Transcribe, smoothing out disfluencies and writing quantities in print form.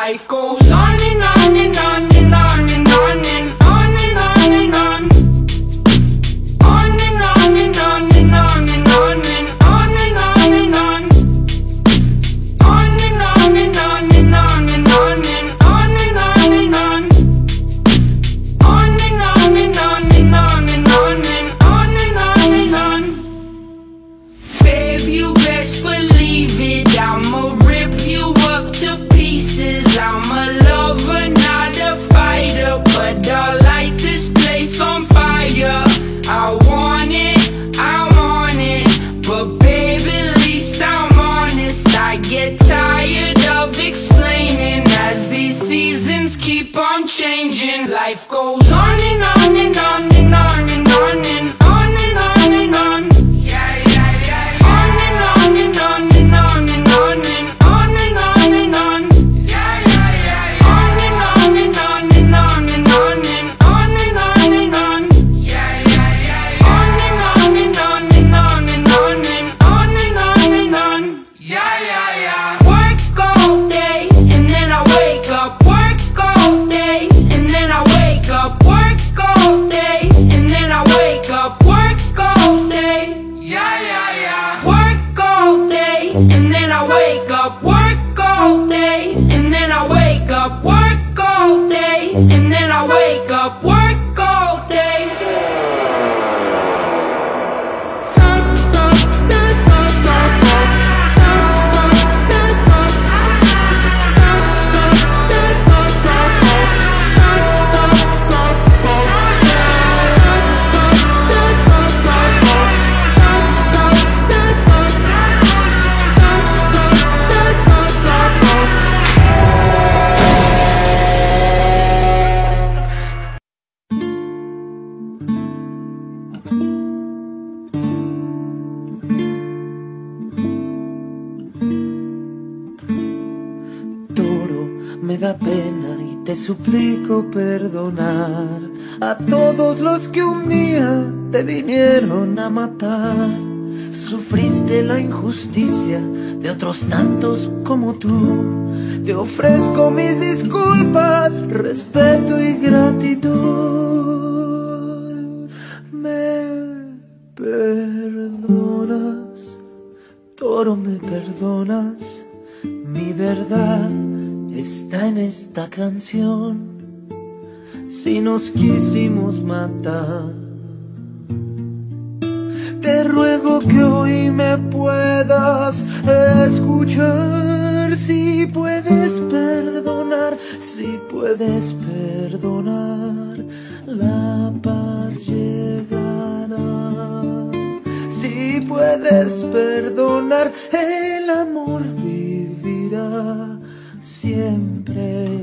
life goes on and on and on and on and on and on and on and on. On and on and on and on and on and on and on and on. On and on and on and on and on and on and on and on. On and on and on and on and on and on and on and on. Babe, you best believe it, I'ma rip you up to pieces. I'm a lover, not a fighter, but I'll light this place on fire. I want it, I want it, but baby, at least I'm honest. I get tired of explaining as these seasons keep on changing. Life goes on and on and on and on and on and on and on and on. Yeah, yeah, yeah, yeah. On and on and on and on and on and on and on and on. Yeah, yeah, yeah, yeah. On and on and on and on and on and on and on and on. Yeah, yeah, yeah, yeah. On and on and on and on and on and on and on and on. Yeah, yeah, yeah. Work all day and then I wake up. Work all day and then I wake up. Work all day and then I wake up. Work all day. Yeah, yeah, yeah. Work all day and then I wake up. Work all day and then I wake up. Work all day and then I wake up. Work all day. Me da pena y te suplico perdonar a todos los que un día te vinieron a matar. Sufriste la injusticia de otros tantos como tú. Te ofrezco mis disculpas, respeto y gratitud. Me perdonas, Toro, me perdonas. Mi verdad está en esta canción. Si nos quisimos matar, te ruego que hoy me puedas escuchar. Si puedes perdonar, si puedes perdonar, la paz llegará. Si puedes perdonar, el amor vivirá siempre.